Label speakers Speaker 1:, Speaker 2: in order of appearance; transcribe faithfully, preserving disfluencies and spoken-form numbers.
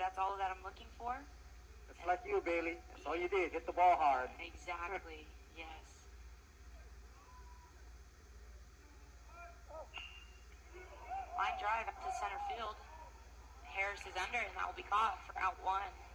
Speaker 1: that's all that I'm looking for.
Speaker 2: It's like you, Bailey. That's all you did. Hit the ball hard.
Speaker 1: Exactly. Yes. Line drive out to center field. Harris is under, and that will be caught for out one.